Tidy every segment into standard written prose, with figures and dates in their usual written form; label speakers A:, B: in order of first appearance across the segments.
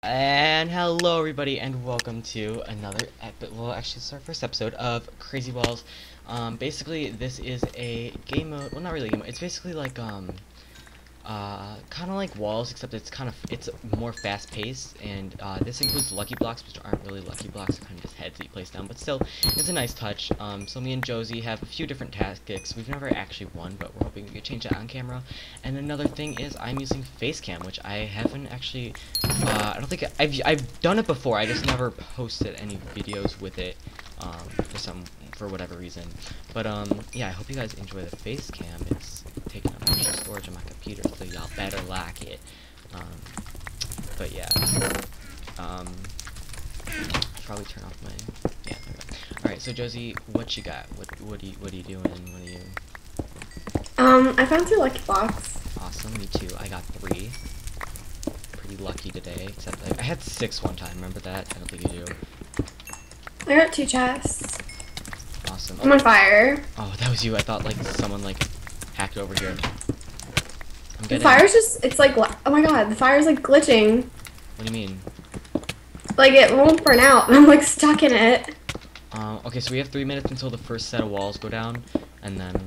A: And hello everybody and welcome to another well actually it's our first episode of Crazy Walls. Basically this is a game mode, well not really a game mode, it's basically like kind of like Walls, except it's more fast paced, and this includes lucky blocks, which aren't really lucky blocks, they're kind of just heads that you place down, but still it's a nice touch. So me and Josie have a few different tactics. We've never actually won, but we're hoping we can change that on camera. And another thing is I'm using Facecam, which I haven't actually I don't think I've done it before, I just never posted any videos with it for whatever reason. But yeah, I hope you guys enjoy the Facecam. It's taking up extra storage on my computer, so y'all better like it. But yeah, I'll probably turn off my, yeah, there we go. Alright, so Josie, what you got? What are you doing? What are you?
B: I found 2 lucky blocks.
A: Awesome, me too. I got 3. Pretty lucky today, except I had 6 one time, remember that? I don't think you do.
B: I got 2 chests.
A: Awesome.
B: I'm on fire.
A: Oh, that was you. I thought like someone like hacked over here.
B: The fire's just, it's like, oh my god, the fire's like glitching.
A: What do you mean?
B: Like it won't burn out, and I'm like stuck in it.
A: Okay, so we have 3 minutes until the first set of walls go down, and then...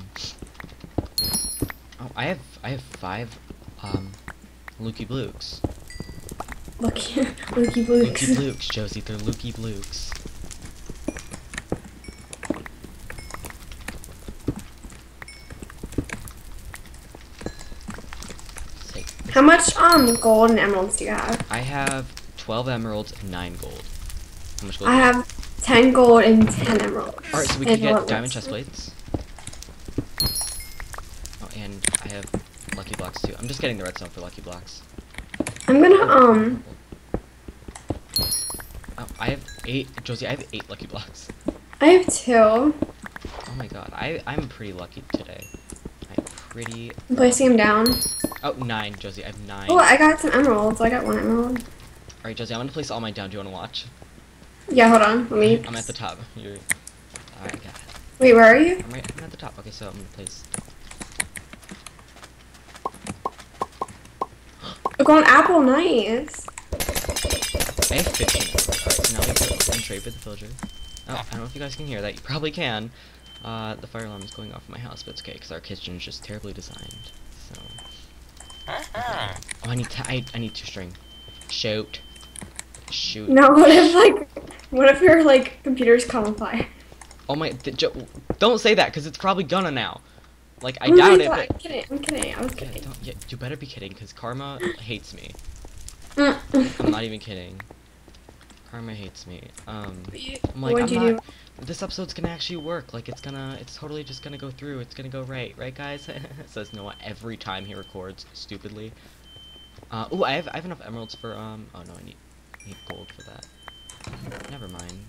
A: Oh, I have 5, Lukey Blukes.
B: Lukey Blukes.
A: Lukey Blukes, Josie, they're Lukey Blukes.
B: How much, gold and emeralds do you have?
A: I have 12 emeralds and 9 gold. How much gold?
B: I have 10 gold and 10 emeralds.
A: Alright, so we can get diamond chest plates. Oh, and I have lucky blocks too. I'm just getting the redstone for lucky blocks.
B: I'm gonna,
A: Oh, I have 8, Josie, I have 8 lucky blocks.
B: I have 2.
A: Oh my god, I'm pretty lucky today.
B: I'm placing them down.
A: Oh, 9, Josie, I have 9.
B: Oh, I got some emeralds. I got 1 emerald.
A: Alright, Josie, I'm gonna place all mine down. Do you wanna watch?
B: Yeah, hold on. Let me...
A: I'm at the top. Alright, I got it.
B: Wait, where are you?
A: I'm at the top. Okay, so I'm gonna place...
B: We're going apple, nice.
A: I have 15 emeralds. Alright, so now we have to open trade with the villager. Oh, I don't know if you guys can hear that. You probably can. The fire alarm is going off in my house, but it's okay, because our kitchen is just terribly designed. So... Okay. Oh, I need 2 string. Shoot. Shoot.
B: No, what if your, like, computer's caught on fire?
A: Oh my, don't say that, because it's probably gonna now. Like, I doubt it, but...
B: I'm kidding, I was kidding.
A: Yeah, you better be kidding, because Karma hates me.
B: Mm.
A: I'm not even kidding. Karma hates me. I'm like,
B: What'd you do?
A: This episode's gonna actually work. Like, it's totally just gonna go through. It's gonna go right, guys? Says Noah every time he records, stupidly. Oh, I have enough emeralds for, oh no, I need gold for that. Never mind.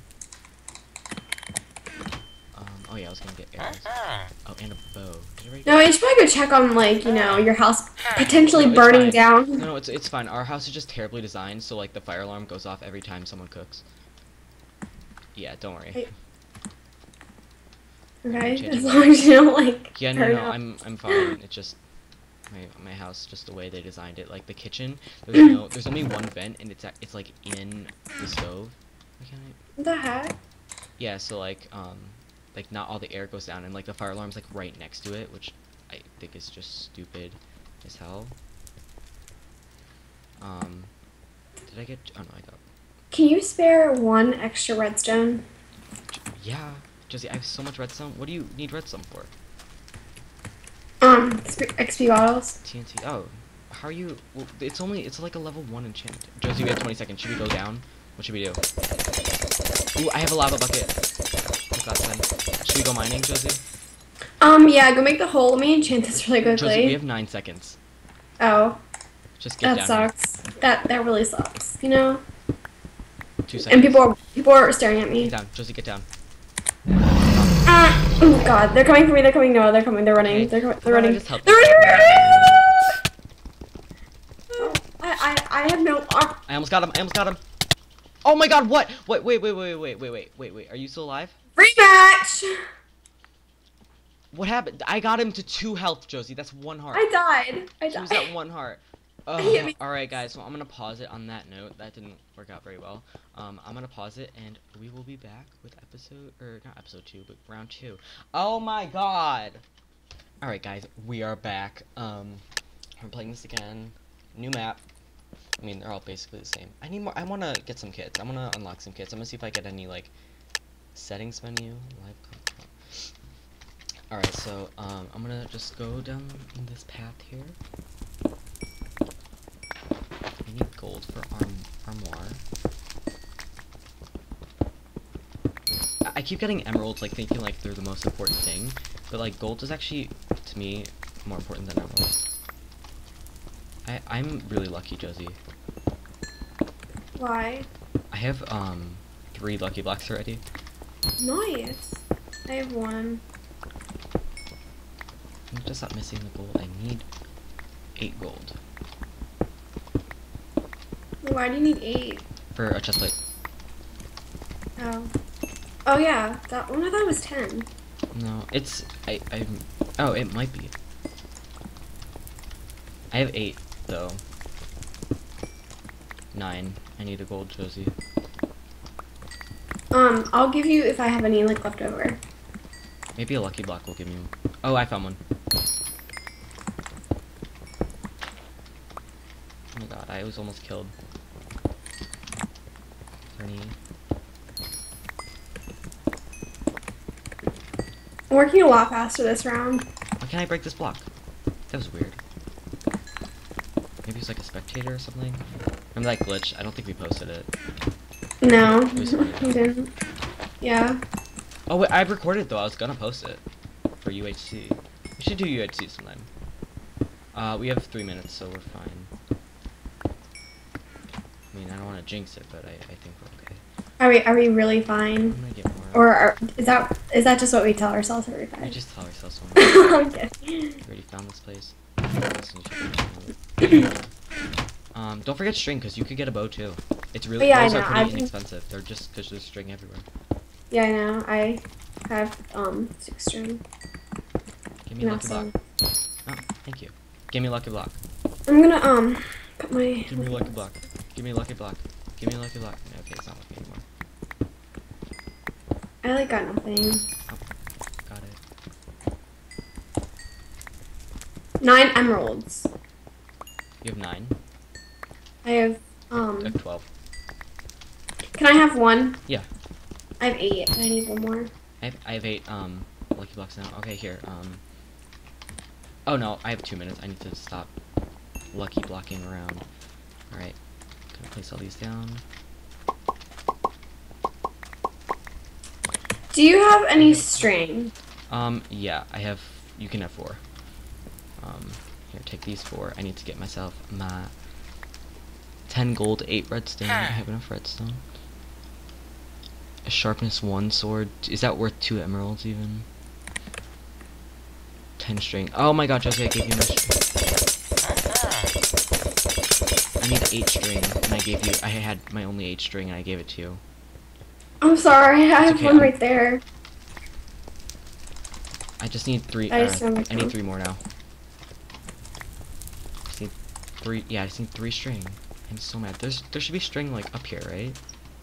A: Oh yeah, I was gonna get arrows. Oh, and a bow.
B: No, you should probably go check on, like, you know, your house potentially burning down.
A: No, it's fine. Our house is just terribly designed, so, like, the fire alarm goes off every time someone cooks. Yeah, don't worry.
B: Okay, as long as you don't, like,
A: yeah, no, I'm fine. It's just my house, just the way they designed it. Like the kitchen, there's only 1 vent, and it's like in the stove.
B: What the heck?
A: Yeah, so like not all the air goes down, and like the fire alarm's like right next to it, which I think is just stupid as hell. Did I get? Oh no, I got.
B: Can you spare 1 extra redstone?
A: Yeah. Josie, I have so much redstone. What do you need redstone for?
B: XP bottles.
A: TNT. Oh, how are you? Well, it's like a level 1 enchant. Josie, we have 20 seconds. Should we go down? What should we do? Ooh, I have a lava bucket. Should we go mining, Josie?
B: Yeah, go make the hole. Let me enchant this really quickly.
A: Josie, we have 9 seconds.
B: Oh.
A: Just get down.
B: That sucks. That really sucks. You know.
A: 2 seconds.
B: And people are staring at me.
A: Get down, Josie. Get down.
B: Oh god, they're coming for me, they're coming, Noah, they're coming, they're running,
A: okay.
B: they're running.
A: They're
B: running! I have no arm.
A: I almost got him, Oh my god, what? Wait, are you still alive?
B: Rematch!
A: What happened? I got him to 2 health, Josie, that's 1 heart.
B: I died.
A: He was at 1 heart. Alright guys, so I'm gonna pause it on that note. That didn't work out very well. I'm gonna pause it and we will be back with not episode 2, but round 2. Oh my god! Alright guys, we are back. We're playing this again. New map. I mean, they're all basically the same. I need more. I wanna get some kits. I wanna unlock some kits. I'm gonna see if I get any, like, settings menu. Alright, so, I'm gonna just go down this path here. I need gold for armoire. I keep getting emeralds, like, thinking, like, they're the most important thing. But, like, gold is actually, to me, more important than emeralds. I'm really lucky, Josie.
B: Why?
A: I have, 3 lucky blocks already.
B: Nice. I have 1.
A: I'm just not missing the gold. I need 8 gold.
B: Why do you need 8?
A: For a chestplate.
B: Oh. Oh yeah, that one I thought was 10.
A: No, it's, oh, it might be. I have 8, though. 9. I need a gold, Josie.
B: I'll give you if I have any, like, left over.
A: Maybe a lucky block will give me one. Oh, I found one. Oh my god, I was almost killed. Ernie.
B: I'm working a lot faster this round.
A: Why can't I break this block? That was weird. Maybe it's like a spectator or something? Remember that glitch? I don't think we posted it.
B: No,
A: It was funny.
B: you didn't. Yeah.
A: Oh wait, I've recorded though. I was gonna post it for UHC. We should do UHC sometime. We have 3 minutes, so we're fine. I mean, I don't want to jinx it, but I think we're okay.
B: Are we really fine?
A: I'm gonna get more.
B: Or is that just what we tell ourselves every time?
A: We just tell ourselves one.
B: Okay.
A: We already found this place. Don't forget string, because you could get a bow too. It's really,
B: Yeah,
A: bows
B: I
A: are
B: know.
A: pretty inexpensive. They're just because there's string everywhere.
B: Yeah, I know. I have 6 string.
A: Give me a lucky block. Oh, thank you. Give me a lucky block.
B: I'm gonna put my.
A: Give me a lucky block. Give me a lucky block. Give me a lucky block. Okay, it's not lucky anymore.
B: I like got nothing.
A: Oh, got it.
B: 9 emeralds.
A: You have 9.
B: I have
A: I have 12.
B: Can I have 1?
A: Yeah.
B: I have 8. I need 1 more.
A: I have 8 lucky blocks now. Okay, here. Oh no, I have 2 minutes. I need to stop lucky blocking around. All right. Gonna place all these down.
B: Do you have any string?
A: Yeah, I have. You can have 4. Here, take these 4. I need to get myself my 10 gold, 8 redstone. I have enough redstone. A sharpness 1 sword. Is that worth 2 emeralds even? 10 string. Oh my god, Josie, I gave you no string. I need 8 string, and I gave you. I had my only 8 string, and I gave it to you.
B: I'm sorry, I have
A: okay,
B: 1 right there.
A: I just need 3.
B: I just
A: I need 3 more now. I just need 3. Yeah, I just need 3 string. I'm so mad. There should be string like up here, right?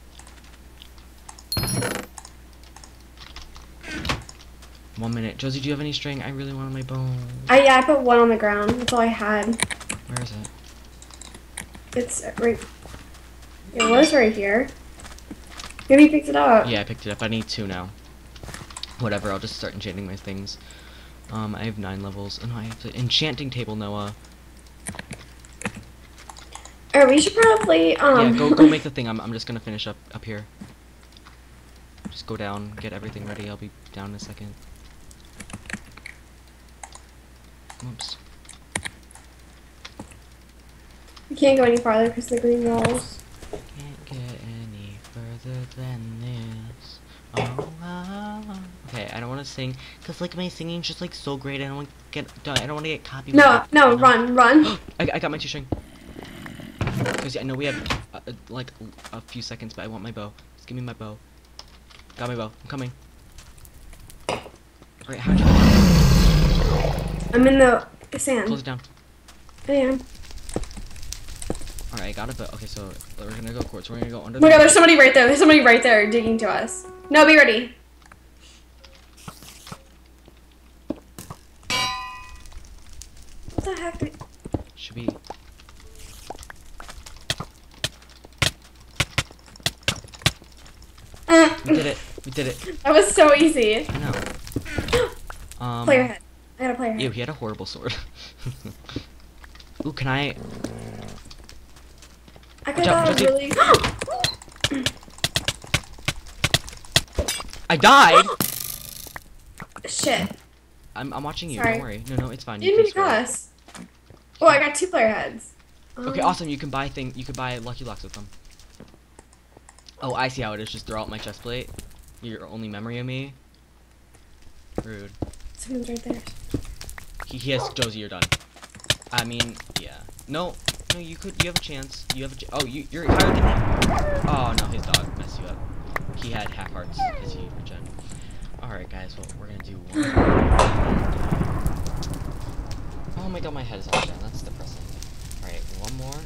A: One minute. Josie, do you have any string? I really want my bone.
B: Yeah, I put 1 on the ground. That's all I had.
A: Where is it?
B: It's right. It was right here. Maybe you picked it up.
A: Yeah, I picked it up. I need 2 now. Whatever, I'll just start enchanting my things. I have 9 levels. Oh no, I have to enchanting table, Noah.
B: Alright, we should probably
A: Yeah, go make the thing. I'm just gonna finish up here. Just go down, get everything ready. I'll be down in a second. Oops.
B: We can't go any farther because of the green walls.
A: Can't get any further than this. Oh, okay, I don't want to sing because like my singing's just like so great. I don't want to get copyrighted.
B: No, run.
A: I got my 2 string. Because I know we have like a few seconds, but I want my bow. Just give me my bow. Got my bow. I'm coming. Alright, how'd you
B: I'm in the sand.
A: close it down?
B: I am.
A: Alright, I got it, but okay, so we're gonna go quartz. We're gonna go under
B: Oh my god, there's somebody right there. There's somebody right there digging to us. No, be ready. What the heck?
A: Should be. We did it. We did it.
B: That was so easy.
A: I know.
B: Player head. I got a player head.
A: Ew, he had a horrible sword. Ooh, can I?
B: I could have really.
A: I died.
B: Shit.
A: I'm watching you.
B: Sorry.
A: Don't worry. No, it's fine.
B: You didn't mean to cuss. Oh, I got 2 player heads.
A: Okay, awesome. You can buy You can buy Lucky Blocks with them. Oh, I see how it is. Just throw out my chest plate. Your only memory of me. Rude.
B: Someone's right there.
A: He has Josie. You're done. I mean, yeah. No, you could. You have a chance. You have a. Oh, you're higher than me. Oh no, his dog messed you up. He had half hearts because he regen. All right, guys. Well, we're gonna do one. Oh my god, my head is all down. That's depressing. All right, one more.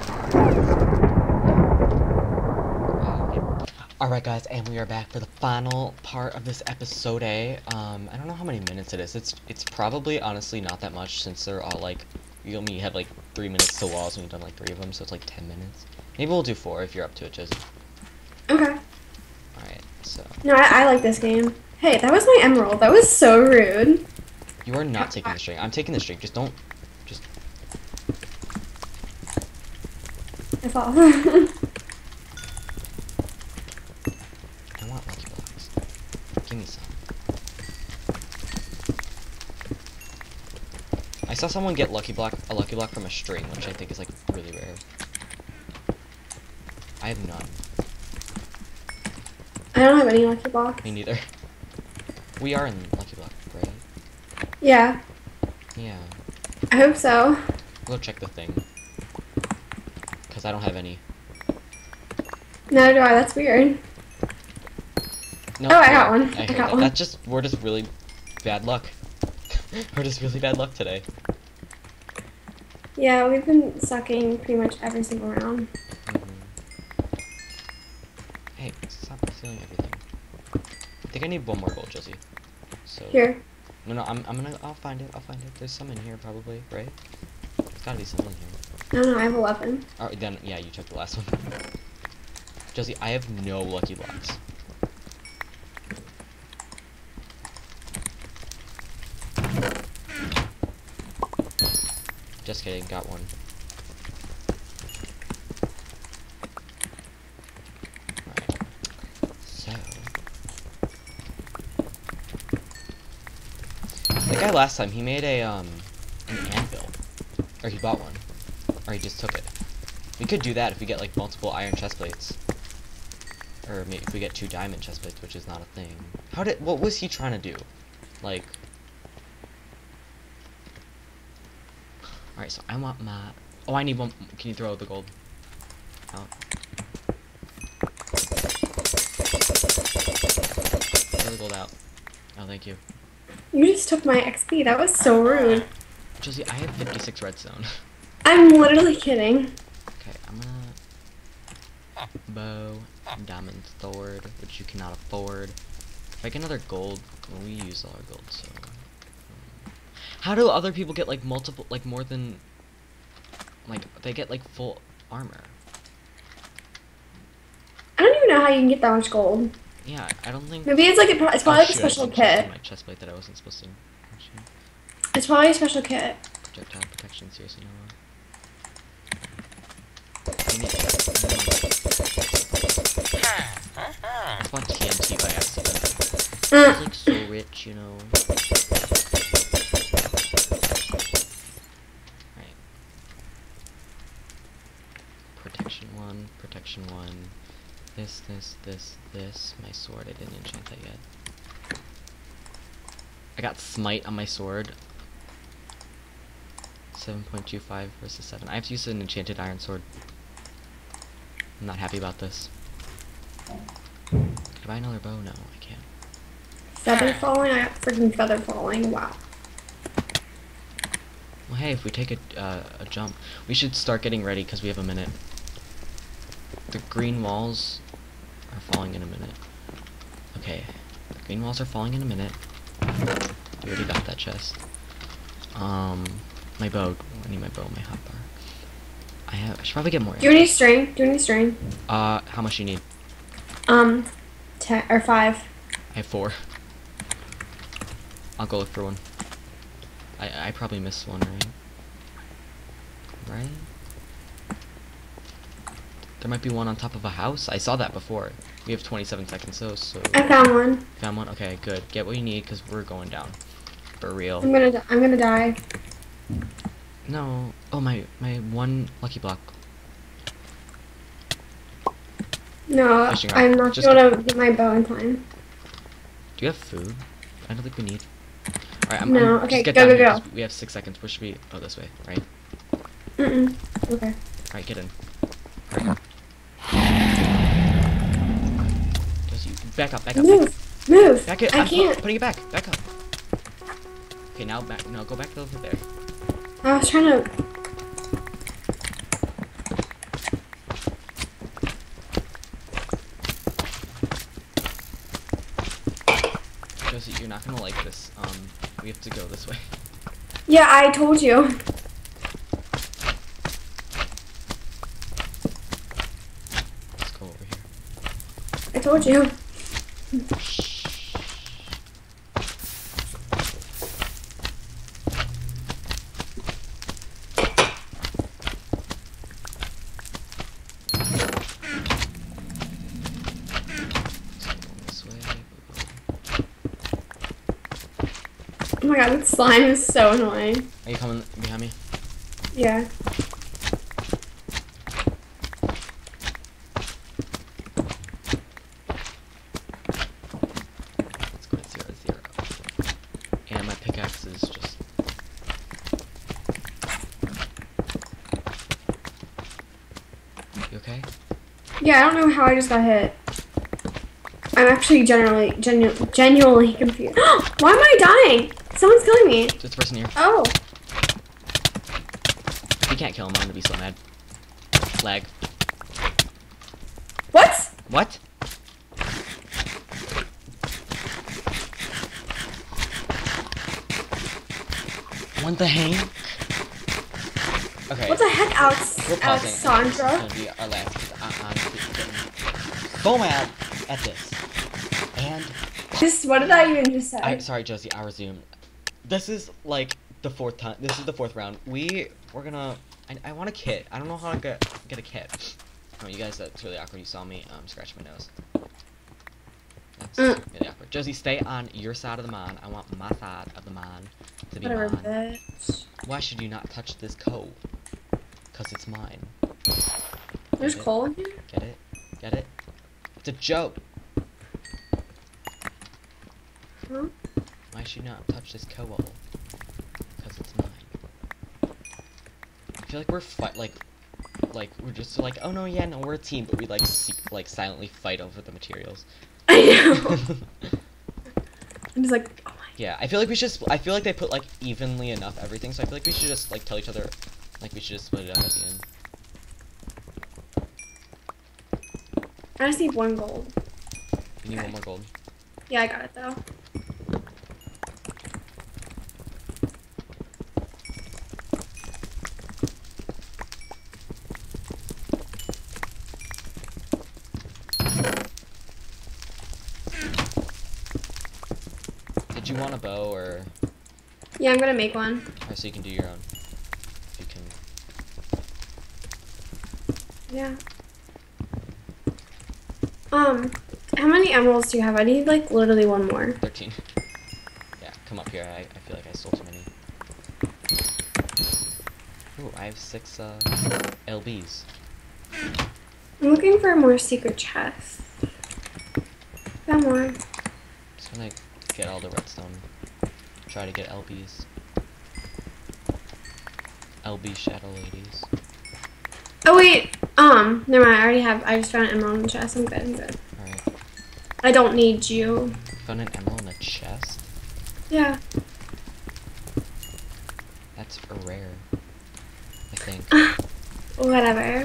A: Alright guys, and we are back for the final part of this episode A. I don't know how many minutes it is. It's probably honestly not that much since they're all like, you only have like 3 minutes to walls and we've done like 3 of them, so it's like 10 minutes. Maybe we'll do 4 if you're up to it, Josie.
B: Okay.
A: Alright, so.
B: No, I like this game. Hey, that was my emerald. That was so rude.
A: You are not taking the string. I'm taking the string. Just don't. Just.
B: I fall.
A: I want Lucky Blocks. Give me some. I saw someone get a Lucky Block from a string, which I think is like really rare. I have none.
B: I don't have any lucky blocks.
A: Me neither. We are in Lucky Block, right?
B: Yeah,
A: Yeah.
B: I hope so.
A: Go check the thing. Because I don't have any.
B: Neither do I. That's weird.
A: No,
B: Oh, I got one. I
A: heard
B: got
A: that.
B: one.
A: We're just really bad luck. We're just really bad luck today.
B: Yeah, we've been sucking pretty much every single round.
A: Hey, stop stealing everything. I think I need one more gold, Josie. So.
B: Here.
A: No, I'll find it. There's some in here probably, right? There's gotta be some in here.
B: No, I have 11.
A: Alright, then, yeah, you took the last one. Josie, I have no Lucky Blocks. Just kidding, got one. Alright. So. The guy last time, he made an anvil. Or he bought one. Or he just took it. We could do that if we get like multiple iron chest plates. Or maybe if we get 2 diamond chest plates, which is not a thing. What was he trying to do? Like. Alright, so I want my. Oh, I need one. Can you throw the gold out? Throw the gold out. Oh, thank you.
B: You just took my XP. That was so rude.
A: Josie, I have 56 redstone.
B: I'm literally kidding.
A: Okay, I'm gonna. Bow, diamond sword, which you cannot afford. If I get another gold, well, we use all our gold, so. How do other people get like multiple, like more than, like they get like full armor?
B: I don't even know how you can get that much gold.
A: Yeah, I don't think.
B: Maybe it's like it's probably like a
A: shoot,
B: special
A: I didn't check
B: kit.
A: my chest plate that I wasn't supposed to. Shoot.
B: It's probably a special kit.
A: Projectile protection, seriously, no. I bought TNT by accident. It's like so rich, you know. Right. Protection 1. This. My sword, I didn't enchant that yet. I got smite on my sword. 7.25 versus 7. I have to use an enchanted iron sword. I'm not happy about this. Can I buy another bow? No, I can't.
B: Feather falling? I got freaking feather falling. Wow.
A: Well, hey, if we take a jump, we should start getting ready because we have a minute. The green walls are falling in a minute. Okay, the green walls are falling in a minute. We already got that chest. My bow. I need my bow, my hotbar. I should probably get more.
B: Do you need string? Do you need string?
A: How much you need?
B: 10 or 5.
A: I have 4. I'll go look for one. I probably missed one, right? Right? There might be one on top of a house. I saw that before. We have 27 seconds though, so...
B: I found one.
A: Found one? Okay, good. Get what you need, because we're going down. For real.
B: I'm gonna die.
A: No. Oh, my one lucky block.
B: No,
A: Fishing rod.
B: I'm not
A: Just
B: gonna get my bow in time.
A: Do you have food? I don't think we need. Alright,
B: No,
A: just
B: okay,
A: get
B: go,
A: down
B: go,
A: here,
B: go.
A: 'cause we have 6 seconds. Where should we... Oh, this way, right?
B: Mm-mm. Okay.
A: Alright, get in. Hurry. Just you back up, back up.
B: Move! Move!
A: Back it.
B: I
A: I'm
B: can't.
A: putting it back. Back up. Okay, now back. No, go back over there.
B: I was trying to...
A: Josie, you're not gonna like this. We have to go this way.
B: Yeah, I told you.
A: Let's go over here.
B: I told you.
A: This way.
B: Oh my god, that slime is so annoying.
A: Are you coming behind me?
B: Yeah.
A: Let's go to 0, 0. And my pickaxe is just. You okay?
B: Yeah, I don't know how I just got hit. I'm actually genuinely confused. Why am I dying? Someone's killing me.
A: Just person here.
B: Oh.
A: If we can't kill him, I'm gonna be so mad. Lag.
B: What?
A: What? Want the hang? Okay.
B: What the heck,
A: We're pausing. This is
B: Alexandra?
A: gonna be our last. 'Cause I'm honestly getting so mad at this. And
B: What did I even just say?
A: sorry, Josie. I resume. This is like the 4th time. This is the 4th round. We're gonna. I want a kit. I don't know how to get a kit. Oh, you guys, that's really awkward. You saw me scratch my nose. That's really awkward. Josie, stay on your side of the mine. I want my side of the mine to be
B: Whatever,
A: mine.
B: bitch.
A: Why should you not touch this coal? Cause it's mine.
B: There's
A: Get it?
B: coal in here?
A: Get it? Get it? It's a joke.
B: Huh?
A: Why should you not touch this coal? Cause it's mine. I feel like we're like we're just like, oh no, yeah, no, we're a team, but we like silently fight over the materials.
B: I know. I'm just like, oh my.
A: Yeah, I feel like we should. I feel like they put like evenly enough everything, so I feel like we should just like tell each other, like we should just split it up at the end.
B: I just need 1 gold.
A: You need
B: Okay.
A: 1 more gold.
B: Yeah, I got it though.
A: Did you want a bow or
B: Yeah, I'm gonna make one.
A: so you can do your own? If you can.
B: Yeah. How many emeralds do you have? I need like literally 1 more.
A: 13. Yeah, come up here. I feel like I stole too many. Ooh, I have 6 LBs.
B: I'm looking for more secret chests. Got more.
A: Just gonna get all the redstone. Try to get LBs. LB Shadow Ladies.
B: Oh wait, never mind. I already have. I just found an emerald in the chest. I'm good. I'm good.
A: Alright.
B: I don't need you.
A: Found an emerald in a chest?
B: Yeah.
A: That's it's for rare. I think.
B: Whatever.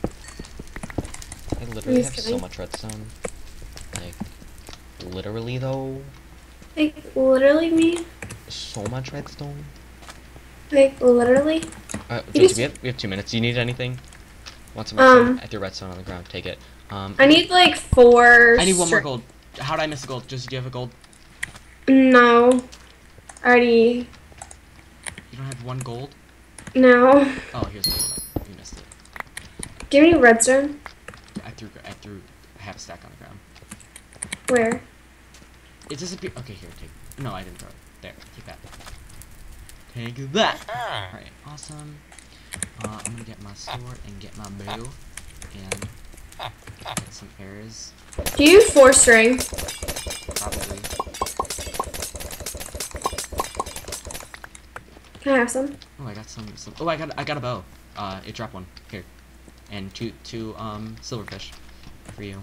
A: I literally
B: just
A: have so
B: kidding.
A: much redstone. Like, literally though,
B: Like, literally me?
A: so much redstone.
B: Like, literally? You
A: Josie,
B: just-
A: we have 2 minutes. Do you need anything? Want some redstone? I threw redstone on the ground. Take it.
B: I need like 4.
A: I need one more gold. How did I miss a gold? Josie, do you have a gold?
B: No. Already.
A: You don't have 1 gold?
B: No.
A: Oh, here's a gold. You missed it.
B: Do you have any redstone?
A: I threw half a stack on the ground.
B: Where?
A: It disappeared. Okay, here, take. No, I didn't throw it. There, take that. Take that. Alright, awesome. I'm gonna get my sword and get my bow. And get some arrows,
B: Do you use 4 string?
A: probably.
B: Can I have some?
A: Oh, I got some. Oh, I got a bow. It dropped one. Here. And two silverfish for you.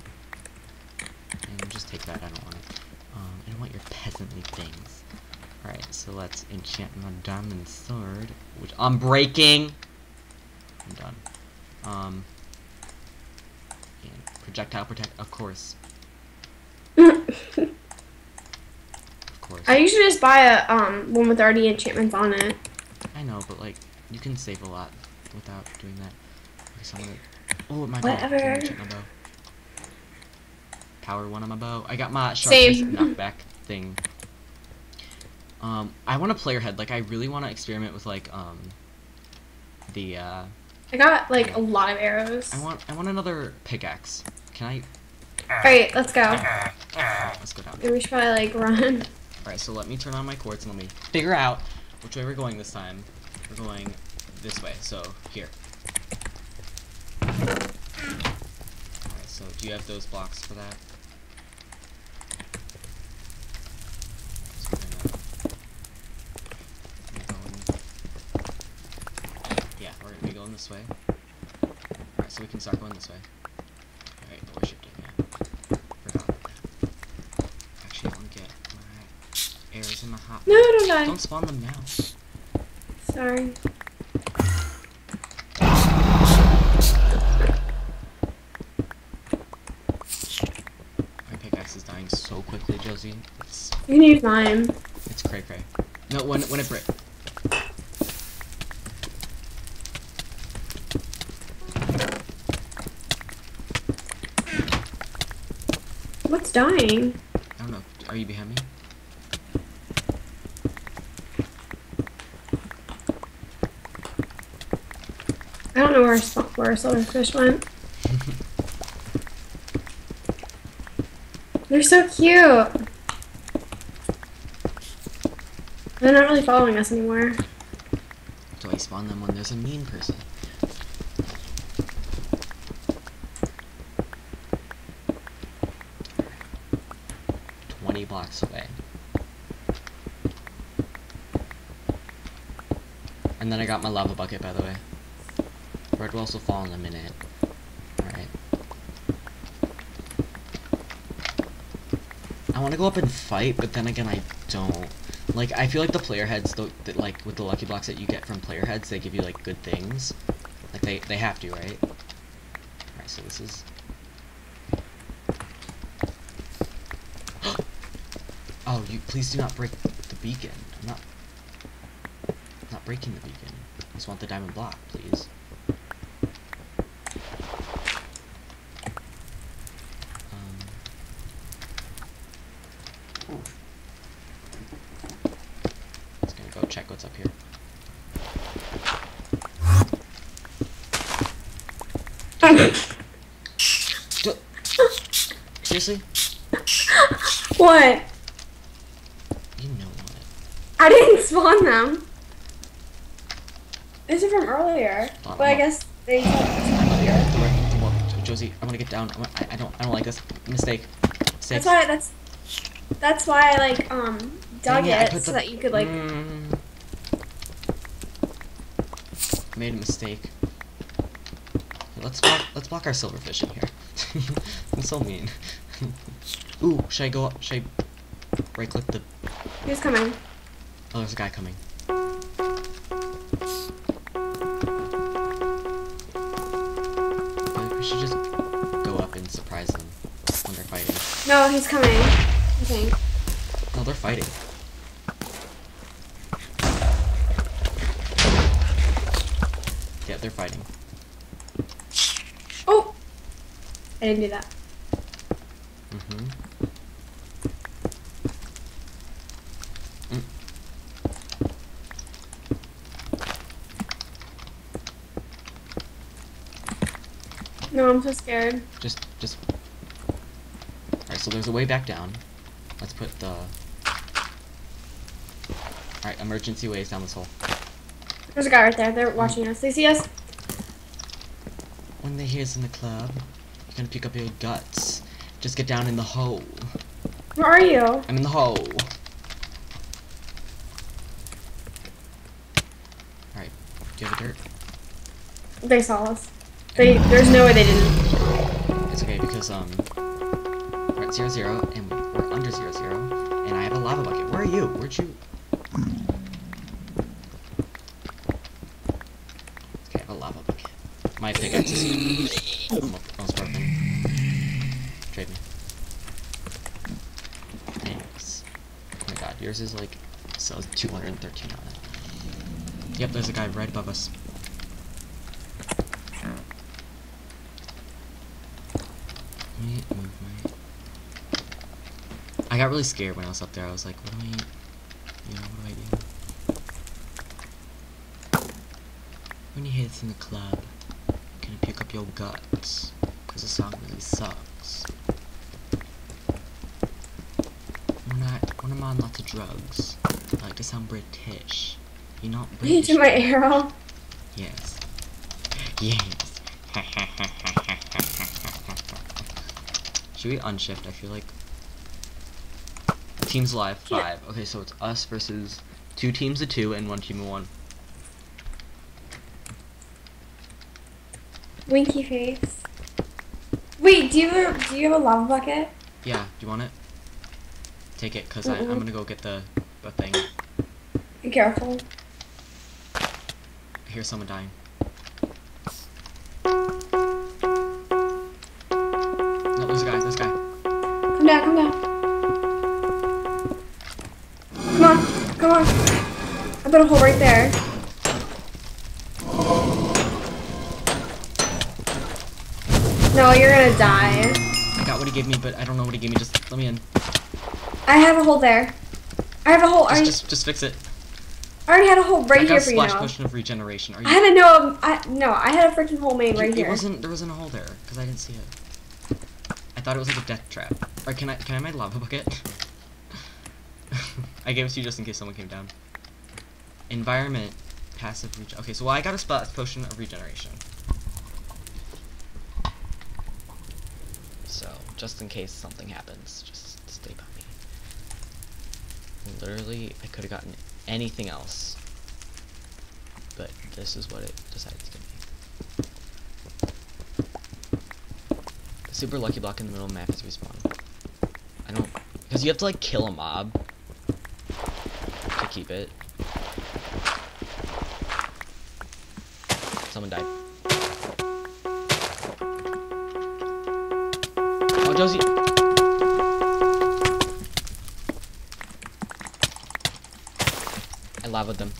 A: And just take that, I don't want it. I don't want your peasantly things. Alright, so let's enchant my diamond sword, which I'm breaking! I'm done. And projectile protect, of course. Of course.
B: I usually just buy a one with already enchantments on it.
A: I know, but like, you can save a lot without doing that. Okay, so I'm gonna... Oh, my bow.
B: Whatever.
A: Can I check my bow? Power 1 on my bow. I got my
B: Same.
A: sharpness knockback thing. I want a player head. Like, I really want to experiment with like the
B: I got like a lot of arrows.
A: I want another pickaxe. Can I?
B: Alright, let's go.
A: Let's go down.
B: And we should probably like run.
A: Alright, so let me turn on my quartz and let me figure out which way we're going this time. We're going this way, so here. Alright, so do you have those blocks for that? So we're going... Yeah, we're gonna be going this way. Alright, so we can start going this way. Alright, we're shifting, yeah. Forgot about that. Actually, I wanna get my arrows in my hot.
B: No, don't die.
A: Don't spawn them now.
B: Sorry.
A: My pickaxe is dying so quickly, Josie.
B: You can use mine.
A: It's cray cray. No, when it break.
B: What's dying?
A: I don't know. Are you behind me?
B: I don't know where our silverfish went. They're so cute. They're not really following us anymore.
A: Do I spawn them when there's a mean person? Blocks away. And then I got my lava bucket, by the way. Red will also fall in a minute. Alright. I want to go up and fight, but then again, I don't. Like, I feel like the player heads, like, with the lucky blocks that you get from player heads, they give you, like, good things. Like, they have to, right? Alright, so this is... Oh, you please do not break the beacon. I'm not breaking the beacon. I just want the diamond block, please. Just gonna go check what's up here. Seriously?
B: What?
A: You know what?
B: I didn't spawn them. These are from earlier.
A: Hold on,
B: But I
A: I'm
B: guess they earlier.
A: Josie, I want to get down. I don't like this. Mistake.
B: That's why I like dug
A: Dang it, I
B: it
A: put
B: so
A: the-
B: that you could like
A: Made a mistake. Let's block our silverfish in here. I'm so mean. Ooh, should I go up? Should I right click the...
B: Who's coming?
A: Oh, there's a guy coming. surprise them when they're fighting.
B: No, he's coming. I think.
A: No, they're fighting. Yeah, they're fighting.
B: Oh! I didn't do that.
A: Mm-hmm.
B: No, I'm so scared.
A: Just. Alright, so there's a way back down. Let's put the... Alright, emergency ways down this hole.
B: There's a guy right there. They're watching us. They see us.
A: When they hear us in the club, you're gonna pick up your guts. Just get down in the hole.
B: Where are you?
A: I'm in the hole. Alright, do you have a dirt?
B: They saw us. There's no way they didn't.
A: It's okay because we're at 0-0 and we're under 0-0 and I have a lava bucket. Where are you? Where'd you? Okay, I have a lava bucket. My pickaxe is almost broken. Trade me. Thanks. Oh my god, yours is like so 213 on it. Yep, there's a guy right above us. I got really scared when I was up there. I was like, what do I do? When you hear this in the club, you're gonna pick up your guts, because the song really sucks. When I'm on lots of drugs, I like to sound British. You're not
B: You
A: British.
B: do my arrow.
A: Yes. Yes. Should we unshift? I feel like teams live 5. Okay, so it's us versus 2 teams of 2 and 1 team of 1.
B: Winky face. Wait, do you have a lava bucket?
A: Yeah, do you want it? Take it, cause I'm gonna go get the thing.
B: Be careful.
A: I hear someone dying. No, there's a guy. There's a guy.
B: Come down, come down. Come on, come on. I put a hole right there. No, you're gonna die.
A: I got what he gave me, but I don't know what he gave me. Just let me in.
B: I have a hole there. I have a hole.
A: Just fix it.
B: I already had a hole right
A: I got
B: here
A: a
B: for you
A: splash
B: now.
A: potion of regeneration. Are you?
B: I had a no. I had a freaking hole made right here.
A: There wasn't a hole there because I didn't see it. I thought it was like a death trap. Or can I have my lava bucket? I gave it to you just in case someone came down. Environment, passive okay, so I got a splash potion of regeneration. So just in case something happens, just stay by me. Literally, I could have gotten anything else, but this is what it decided to give me. The super lucky block in the middle of the map is respawn. I don't, because you have to like kill a mob to keep it. Someone died. Oh, Josie. I lavaed them.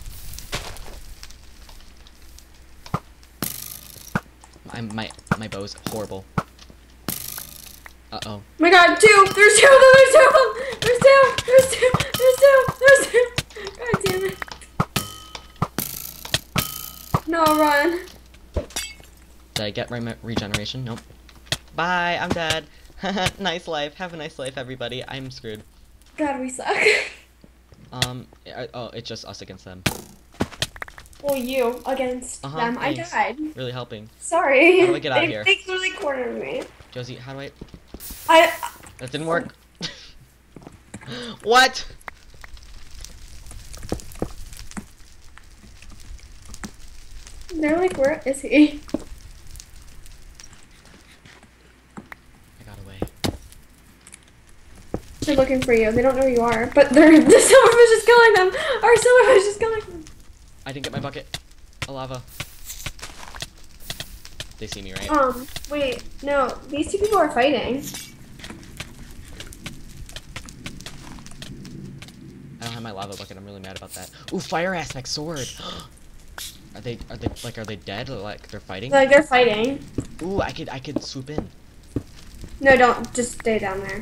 A: My bow's horrible. Uh-oh.
B: Oh my god, two! There's 2 of them! There's 2 of them! There's 2! There's 2! There's 2! There's 2! God damn it. No, run.
A: Did I get my regeneration? Nope. Bye, I'm dead. Nice life. Have a nice life, everybody. I'm screwed.
B: God, we suck.
A: Oh, it's just us against them.
B: Well, you against them.
A: Thanks.
B: I died.
A: Really helping.
B: Sorry.
A: How do I get out of here?
B: They literally cornered me.
A: Josie, how do I...
B: I...
A: That didn't work. What?
B: They're like, where is he?
A: I got away.
B: They're looking for you. They don't know who you are, but the silverfish is killing them. Our silverfish is killing them.
A: I didn't get my bucket. A lava. They see me, right?
B: Wait, no, these two people are fighting.
A: I don't have my lava bucket. I'm really mad about that. Ooh, fire aspect sword. Are they dead or like they're fighting?
B: Like they're fighting.
A: Ooh, I could swoop in.
B: No, don't. Just stay down there.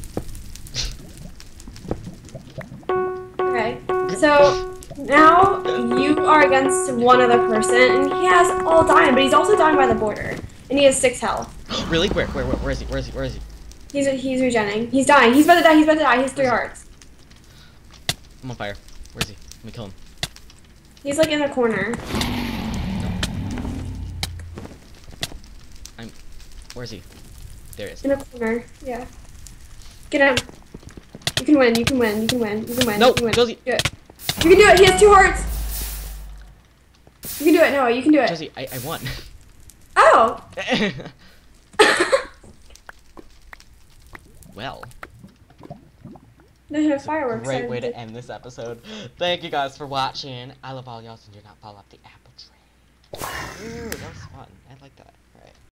B: Okay. So now you are against one other person, and he has all dying, but he's also dying by the border, and he has 6 health.
A: Really? Where is he? Where is he?
B: He's regenning. He's dying. He's about to die. He's about to die. He has 3 hearts.
A: I'm on fire. Where is he? Let me kill him.
B: He's like in a corner.
A: Where is he? There he is.
B: In a corner. Yeah. Get him. You can win. You can win. You can win. You can win.
A: No,
B: you can win.
A: Josie.
B: Do it. You can do it. He has 2 hearts. You can do it. No, you can do it.
A: Josie, I won.
B: Oh.
A: Well.
B: There's no fireworks.
A: Great way to end this episode. Thank you guys for watching. I love all y'all, so do not fall off the apple tree. Ooh, that was fun. I like that. All right.